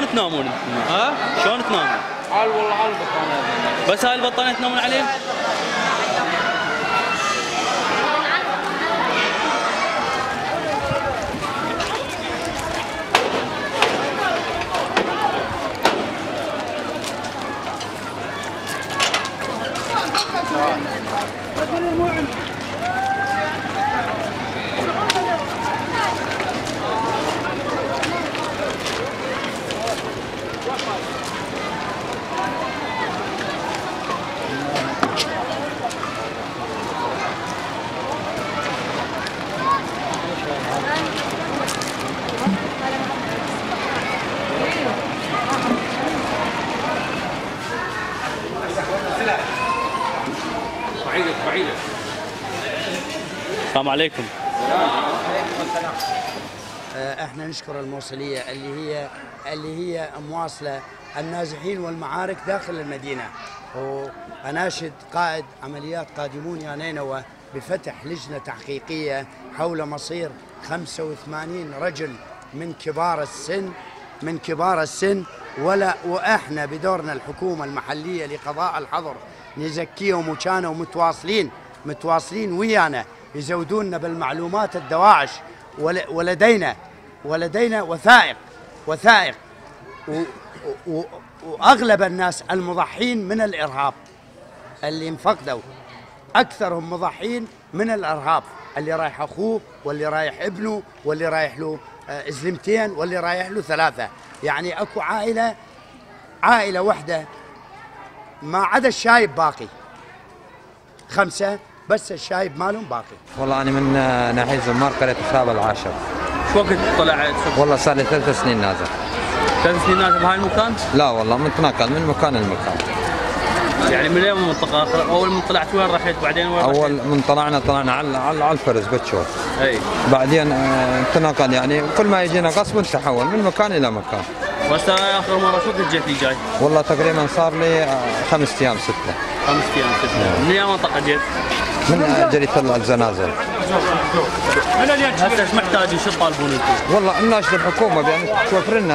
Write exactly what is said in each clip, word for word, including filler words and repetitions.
تنامون؟ ها؟ شلون تنامون؟ عال والله عال البطانية. بس هاي البطانية تنامون عليها؟ السلام عليكم. احنا نشكر الموصليه اللي هي اللي هي مواصله النازحين والمعارك داخل المدينه، واناشد قائد عمليات قادمون يا نينوى بفتح لجنه تحقيقيه حول مصير خمسة وثمانين رجل من كبار السن من كبار السن ولا واحنا بدورنا الحكومه المحليه لقضاء الحظر نزكيهم، وكانوا متواصلين متواصلين ويانا يزودوننا بالمعلومات الدواعش، ولدينا ولدينا وثائق وثائق واغلب الناس المضحين من الارهاب اللي انفقدوا اكثرهم مضحين من الارهاب، اللي رايح اخوه واللي رايح ابنه واللي رايح له زلمتين واللي رايح له ثلاثه، يعني اكو عائله عائله واحده ما عدا الشايب باقي، خمسه بس الشايب مالهم باقي. والله انا من ناحيه زمار قريه الخابه العاشر. شو وقت طلعت؟ والله صار لي ثلاث سنين نازل. ثلاث سنين نازل بهاي المكان؟ لا والله متنقل من مكان لمكان. يعني من اي منطقه؟ اول من طلعت وين رحت بعدين وين رحت؟ اول من طلعنا طلعنا على على الفرز بتشوف. اي. بعدين تنقل يعني كل ما يجينا قصف نتحول من مكان الى مكان. وهسه اخر مره شو كنت جيت جاي؟ والله تقريبا صار لي خمس ايام سته. خمس ايام سته. من اي منطقه جيت؟ من جريده الزنازل. هسه ايش محتاجين؟ شو تطالبون انتم؟ والله نناشد الحكومه بان توفر لنا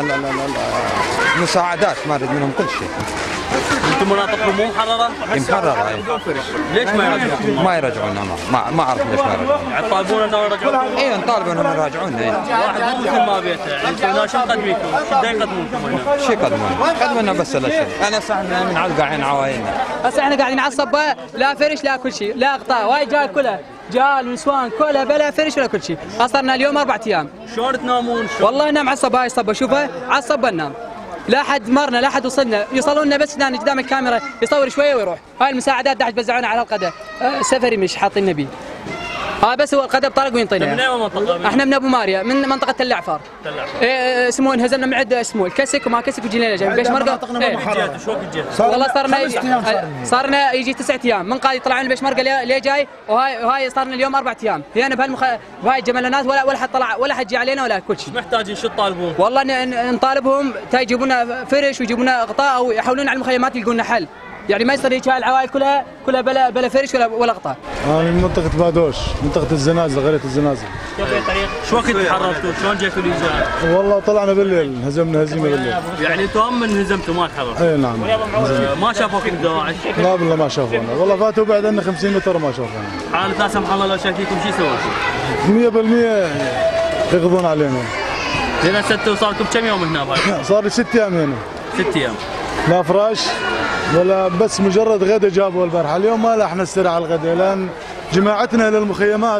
المساعدات، ما نريد منهم كل شيء. انتم مناطقكم مو محرره؟ محرره اي. ليش ما يرجعون؟ ما يرجعون ما ما اعرف ليش ما يرجعون. يعني تطالبون انهم يرجعون؟ اي نطالب انهم يراجعون. اي واحد مو مثل ما بيته، يعني انتم شو مقدمينكم؟ شو بده يقدمونكم هنا؟ شو يقدمون؟ يقدمون بس الاشياء. انا هسه احنا من قاعدين عوايلنا. هسه احنا قاعدين على الصبه، لا فرش لا كل شيء، لا قطاع، وايد جال كلها، جال ونسوان كلها بلا فرش ولا كل شيء، صرنا اليوم اربع ايام. شلون تنامون؟ والله ننام على الصبه، هاي الصبه شوفها على الصبه ننام. لا حد مرنا لا حد وصلنا، يوصلون لنا بس هنا قدام الكاميرا يصور شويه ويروح. هاي المساعدات داعش بزعونا على القدم، أه سفري مش حاطين نبي. ها بس هو القدم طلق وينطينا. من اي منطقه؟ احنا من ابو ماريا من منطقه تل عفار. تل عفار. ايه اسمه انهزمنا من عده اسمه الكسك وما كسك وجينا جاي بيش مرقه. ايه. شو وقت جيت؟ والله صرنا يجي صارنا يجي تسعة ايام من قاعد يطلعون بيش مرقه ليه جاي، وهاي وهاي صارنا اليوم اربع ايام، هنا بهالمخ بهاي الجملانات ولا ولا حد طلع ولا حد جي علينا ولا كل شيء. محتاجين شو تطالبون؟ والله نطالبهم يجيبون لنا فرش ويجيبون لنا غطاء او يحولون على المخيمات يلقون لنا حل. يعني ما يصير هيك العوائل كلها كلها بلا بلا فرش ولا ولا غطاء. انا من منطقة بادوش، منطقة الزنازل، قرية الزنازل. شو وقت تحررتوا؟ شلون جيتوا الإجازة؟ والله طلعنا بالليل، هزمنا هزيمة بالليل. يعني انتم هم من هزمتوا ما تحررتوا؟ اي نعم. ما شافوكم الدواعش؟ لا والله ما شافونا، والله فاتوا بعد عنا خمسين متر ما شافونا. حالة لا سمح الله لو شاكيكم شو سويتوا؟ مية بالمية يقضون علينا. زين هسه صار لكم كم يوم هنا باي؟ صار لي ست ايام هنا. ست ايام. لا فراش ولا بس مجرد غدا جابوا البارحه، اليوم ما لحنا نستريح على الغدا لان جماعتنا للمخيمات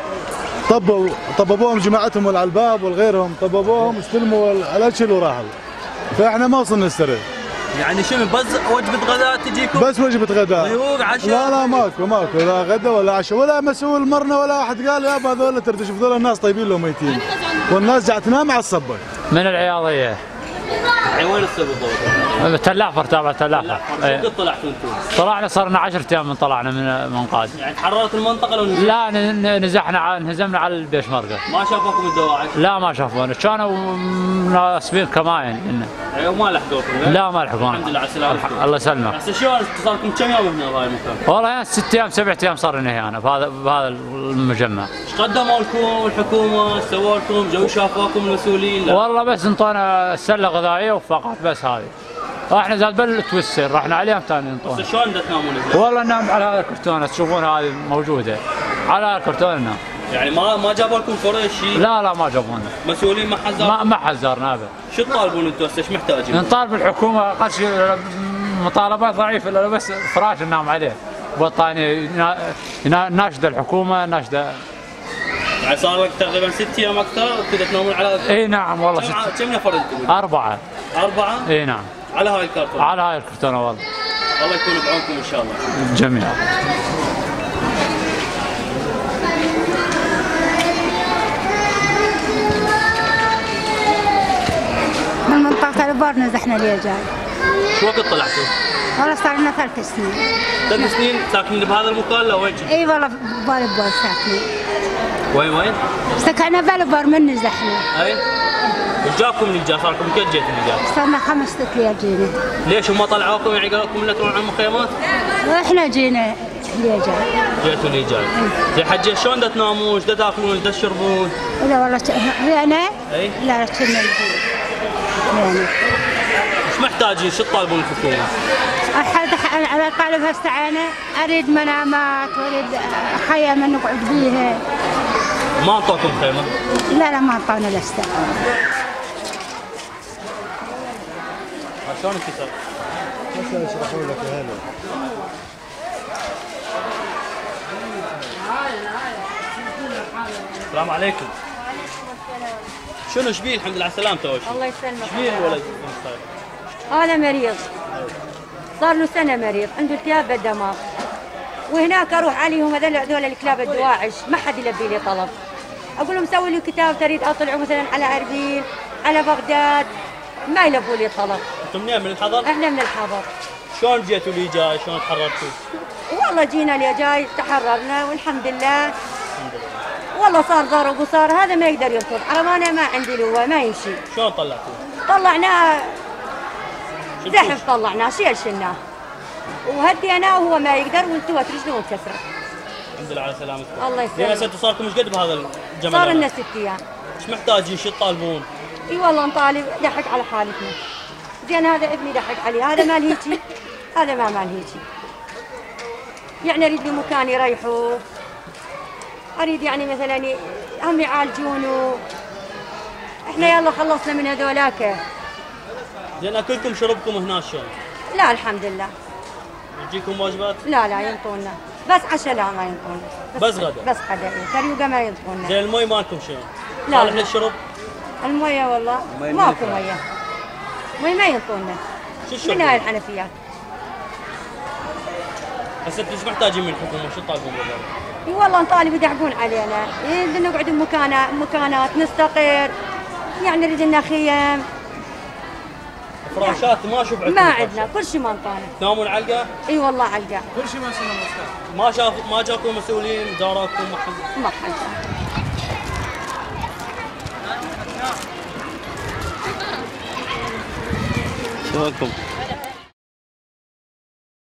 طبوا طببوهم جماعتهم على الباب والغيرهم طببوهم استلموا الاكل وراحوا. فاحنا ما وصلنا نستريح. يعني شنو بس وجبه غداء تجيكم؟ بس وجبه غداء. ضيوف عشاء؟ لا لا ماكو ماكو لا غدا ولا عشاء ولا مسؤول مرنا ولا واحد قال يابا هذول ترى شوف هذول الناس طيبين لو ميتين. والناس قاعده تنام على الصبه. من العياضيه. الحين وين تصير بالضبط؟ تل عفر تابع تل عفر. شو قد طلعتوا انتم؟ طلعنا صرنا عشرة ايام من طلعنا من من قاد. يعني تحررت المنطقه لو نزلت؟ لا نزحنا انهزمنا على البيش مرقه. ما شافوكم الدواعش؟ لا ما شافونا، كانوا ناسبين كماين. ايوه ما لحقوكم؟ لا ما لحقونا. الحمد لله على سلامتكم. الله يسلمك. هسه شلون صار لكم كم يوم هنا بهاي المكان؟ والله ست ايام سبع ايام صار لنا هنا بهذا بهذا المجمع. ايش قدموا لكم الحكومه؟ سووا لكم جو شافوكم المسؤولين؟ لا. والله بس انطونا السله غذائيه وفقط بس هذه. احنا زاد بل توسر رحنا عليهم ثاني انطونا. بس شلون تنامون؟ والله ننام على هذا الكرتونه تشوفون هذه موجوده. على هذا الكرتونه ننام. يعني ما ما جابوا لكم فرش شيء؟ لا لا ما جابونا. مسؤولين ما حذروا؟ ما ما حذرنا ابدا. شو تطالبون انتم هسه؟ ايش محتاجين؟ نطالب الحكومه اقل شيء مطالبات ضعيفه الا بس فراش ننام عليه. بطانيه ناشده الحكومه ناشده. يعني صار لك تقريبا ست ايام اكثر كذا تنامون على. اي نعم والله كم ست. كم نفر انتم؟ اربعه. اربعه؟ اي نعم. على هاي الكرتونه؟ على هاي الكرتونه والله. الله يكون بعونكم ان شاء الله. جميعا. من منطقة البار نزحنا ليه جاي. شو وقت طلعتوا؟ والله صار لنا ثلاث سنين. ثلاث سنين ساكنين بهذا المكان لا وين؟ اي والله بالبار ساكنين. وين وين؟ سكننا بالبار من نزحنا. اي؟ وش جاكم اللي جا؟ صار لكم كم جيت اللي جا؟ صرنا خمس ست ايام جينا. ليش هم طلعوكم يعني قالوا لكم لا تروحون على المخيمات؟ واحنا جينا ليه جاي. جيتوا اللي جاي. زين حجي شلون دا تنامون؟ ايش دا تاكلون؟ ايش دا تشربون؟ لا والله هنا؟ اي؟ لا كنا يعني. ايش محتاجين؟ شو تطالبون الحكومه؟ احد على طالب هسه انا اريد منامات واريد خيمه نقعد بيها. ما اعطوكم خيمه؟ لا لا ما اعطونا لسه. شلون انكسر؟ هسه يشرحوا لك يا هلا. السلام عليكم. شنو ايش بيه؟ الحمد لله على السلامة اول شيء. الله يسلمك. ايش بيه الولد؟ هذا مريض. صار له سنة مريض، عنده التهاب بالدماغ. وهناك اروح عليهم هذول هذول الكلاب الدواعش، ما حد يلبي لي طلب. اقول لهم سوي لي كتاب تريد اطلعه مثلا على اربيل، على بغداد، ما يلبوا لي طلب. انتم منين؟ من الحضر؟ احنا من الحضر. شلون جيتوا لي جاي؟ شلون تحررتوا؟ والله جينا لي جاي تحررنا والحمد لله. والله صار ضرب وصار هذا ما يقدر يركض، عربانه ما عندي لوه ما يمشي. شلون طلعتوه؟ طلعناه زحف، طلعناه شيل شلناه وهديناه وهو ما يقدر والتوت رجله انكسرت. الحمد لله على سلامتكم. الله يسلمك. زين هسه انتم صار لكم ايش قد بهذا الجمال؟ صار لنا ست ايام. ايش محتاجين؟ شو تطالبون؟ اي والله نطالب دحك على حالتنا. زين هذا ابني دحك عليه، هذا مال هيجي، هذا ما مال هيجي. يعني اريد لي مكان يريحوا. اريد يعني مثلا هم يعالجونه. احنا يلا خلصنا من هذولاك. زين اكلكم شربكم هنا شلون؟ لا الحمد لله. يجيكم واجبات؟ لا لا ينطونا، بس عشاء لا ما ينطونا. بس غدا؟ بس غدا، كريوقة ما ينطونا. زين المي مالكم شلون؟ لا صالح للشرب؟ المية والله ماكو مية. مي ما ينطونا. شو الشرب؟ من هاي الحنفيات. هسه انتم ايش محتاجين من الحكومه؟ شو تطالبون بالضبط؟ اي والله نطالب يدعقون علينا، بدنا نقعد بمكانات مكانات نستقر، يعني نريد لنا خيم. فراشات ما اشوف عندكم. ما عندنا، كل شيء ما انطانا. تنامون علقه؟ اي والله علقه. كل شيء ما سلموا. ما شاف ما جاكم مسؤولين زاروكم ما حد؟ ما حد. شلونكم؟